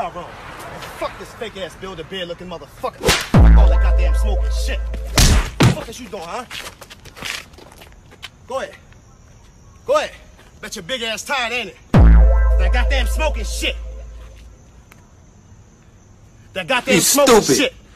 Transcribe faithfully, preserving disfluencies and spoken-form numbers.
Tyrone. Fuck this fake ass builder beer looking motherfucker. All that goddamn smoking shit. What the fuck is you doing, huh? Go ahead. Go ahead. Bet your big ass tired, ain't it? That goddamn smoking shit. That goddamn You smoking stupid. shit.